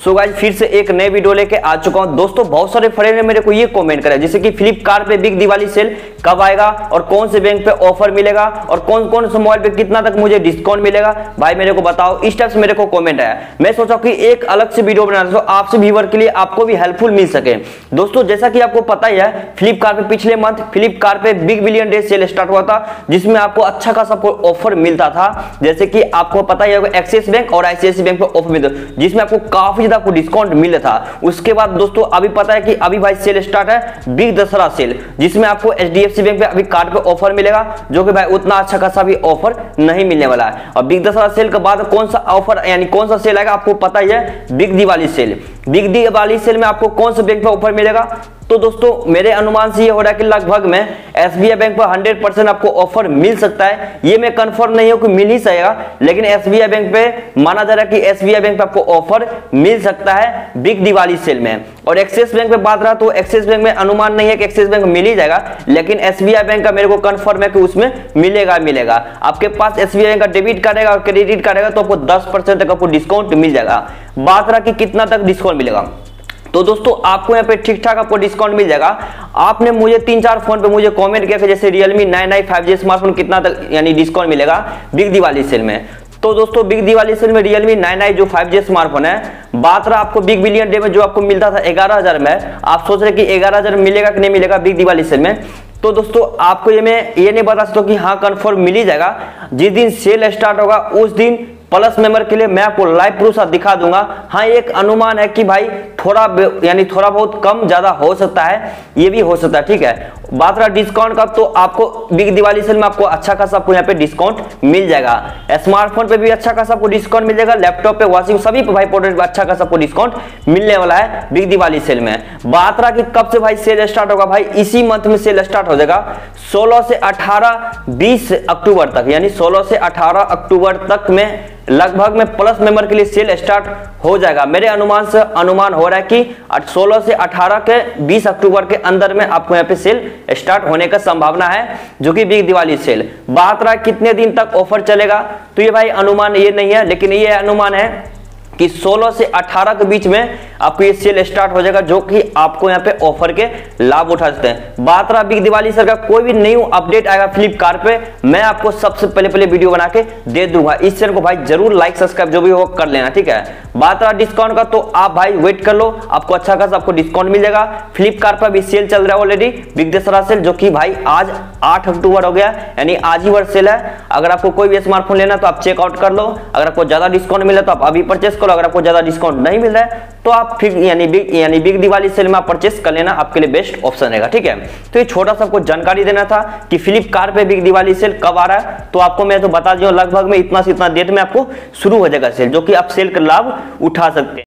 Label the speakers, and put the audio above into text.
Speaker 1: So guys फिर से एक नए वीडियो लेके आ चुका हूं। दोस्तों बहुत सारे फ्रेंड ने मेरे को ये कमेंट करा जैसे कि फ्लिपकार्ट पे बिग दिवाली सेल कब आएगा और कौन से बैंक पे ऑफर मिलेगा और कौन कौन से मोबाइल पे कितना तक मुझे डिस्काउंट मिलेगा, भाई मेरे को बताओ। इस टाइप से मेरे को कमेंट आया। मैं सोचा कि एक अलग से वीडियो बना दो आपसे व्यूअर के लिए, आपको भी हेल्पफुल मिल सके। दोस्तों जैसा कि आपको पता ही है फ्लिपकार्ट पे पिछले मंथ फ्लिपकार्ट पे big billion day sale start हुआ था जिसमें आपको अच्छा खासा ऑफर मिलता था। जैसे कि आपको पता ही है एक्सिस बैंक और आईसीआईसीआई बैंक पे ऑफर मिलता जिसमें आपको काफी ज्यादा डिस्काउंट मिला था। उसके बाद दोस्तों अभी पता है कि अभी भाई सेल स्टार्ट है बिग दशहरा सेल जिसमें आपको एचडीएफसी बैंक पे अभी कार्ड पे ऑफर मिलेगा जो कि भाई उतना अच्छा खासा भी ऑफर नहीं मिलने वाला है। और बिग दशहरा सेल के बाद कौन सा ऑफर यानी कौन सा सेल आएगा आपको पता ही है, big Diwali sale. Big Diwali sale में आपको कौन सा बैंक पे ऑफर मिलेगा, तो दोस्तों मेरे अनुमान से ये हो रहा है कि लगभग में एसबीआई बैंक पर 100% आपको ऑफर मिल सकता है। ये मैं कंफर्म नहीं हूं कि मिल ही सकेगा, लेकिन एसबीआई बैंक पे माना जा रहा है कि एसबीआई बैंक पे आपको ऑफर मिल सकता है बिग दिवाली सेल में। और एक्सिस बैंक पे बात रहा तो एक्सिस बैंक में अनुमान नहीं है कि एक्सिस बैंक मिल ही जाएगा, लेकिन एसबीआई बैंक का मेरे को कंफर्म है कि उसमें मिलेगा। आपके पास एसबीआई बैंक का डेबिट कार्ड और क्रेडिट कार्ड है तो आपको 10% तक आपको डिस्काउंट मिल जाएगा। बात रहा कि कितना तक डिस्काउंट मिलेगा, तो दोस्तों आपको यहाँ पे ठीक ठाक आपको डिस्काउंट मिल जाएगा। आपने मुझे 3-4 फोन पे मुझे कमेंट किया कि जैसे Realme 9i 5G स्मार्टफोन कितना तक यानी डिस्काउंट मिलेगा बिग दिवाली सेल में। तो दोस्तों बिग दिवाली सेल में Realme 9i जो 5G स्मार्टफोन है, बात रहा आपको बिग बिलियन डे में जो आपको मिलता था 11,000 में, आप सोच रहे कि 11,000 मिलेगा कि नहीं मिलेगा बिग दिवाली सेल में। तो दोस्तों आपको मैं ये नहीं बता सकता कि हाँ कंफर्म मिल ही जाएगा। जिस दिन सेल स्टार्ट होगा उस दिन प्लस मेंबर के लिए मैं आपको लाइव प्रूफ दिखा दूंगा। हाँ एक अनुमान है कि भाई थोड़ा बहुत कम ज्यादा हो सकता है, ये भी हो सकता है, ठीक है। बात रहा डिस्काउंट का, तो आपको बिग दिवाली सेल में आपको अच्छा खासा आपको यहाँ पे डिस्काउंट मिल जाएगा। स्मार्टफोन पे भी अच्छा खासा आपको डिस्काउंट मिल जाएगा, लैपटॉप पे, वॉशिंग सभी पे भाई प्रोडक्ट पे अच्छा खासा आपको डिस्काउंट मिलने वाला है बिग दिवाली सेल में। बात रहा कि कब से भाई सेल स्टार्ट होगा, भाई इसी मंथ में सेल स्टार्ट हो जाएगा 16 से 20 अक्टूबर तक, यानी 16 से 18 अक्टूबर तक में लगभग में प्लस मेंबर के लिए सेल स्टार्ट हो जाएगा। मेरे अनुमान से अनुमान हो रहा है कि 16 से 18 के 20 अक्टूबर के अंदर में आपको यहाँ पे सेल स्टार्ट होने का संभावना है जो कि बिग दिवाली सेल। बात रहा कितने दिन तक ऑफर चलेगा, तो ये भाई अनुमान ये नहीं है, लेकिन ये अनुमान है कि 16 से 18 के बीच में आपको ये सेल स्टार्ट हो जाएगा जो कि आपको यहाँ पे ऑफर के लाभ उठा सकते हैं। बात रहा बिग दिवाली सेल का, कोई भी न्यू अपडेट आएगा फ्लिपकार्ट पे मैं आपको सबसे पहले वीडियो बना के दे दूंगा। इस चैनल को भाई जरूर लाइक सब्सक्राइब जो भी हो कर लेना, ठीक है। बात रहा डिस्काउंट का, तो आप भाई वेट कर लो, आपको अच्छा खासा आपको डिस्काउंट मिल जाएगा। फ्लिपकार्ट पर भी सेल चल रहा है ऑलरेडी बिग दशहरा सेल जो कि भाई आज 8 अक्टूबर हो गया, यानी आज ही वर्ष सेल है। अगर आपको कोई भी स्मार्टफोन लेना तो आप चेकआउट कर लो, अगर आपको ज्यादा डिस्काउंट मिला तो आप अभी परचेस करो, अगर आपको ज्यादा डिस्काउंट नहीं मिल रहा है तो आप फिर यानी बिग दिवाली सेल में आप परचेस कर लेना, आपके लिए बेस्ट ऑप्शन रहेगा, ठीक है। तो ये छोटा सा आपको जानकारी देना था कि फ्लिपकार्ट पे बिग दिवाली सेल कब आ रहा है। तो आपको मैं तो बता दूं लगभग में इतना से इतना डेट में आपको शुरू हो जाएगा सेल, जो कि आप सेल का लाभ उठा सकते हैं।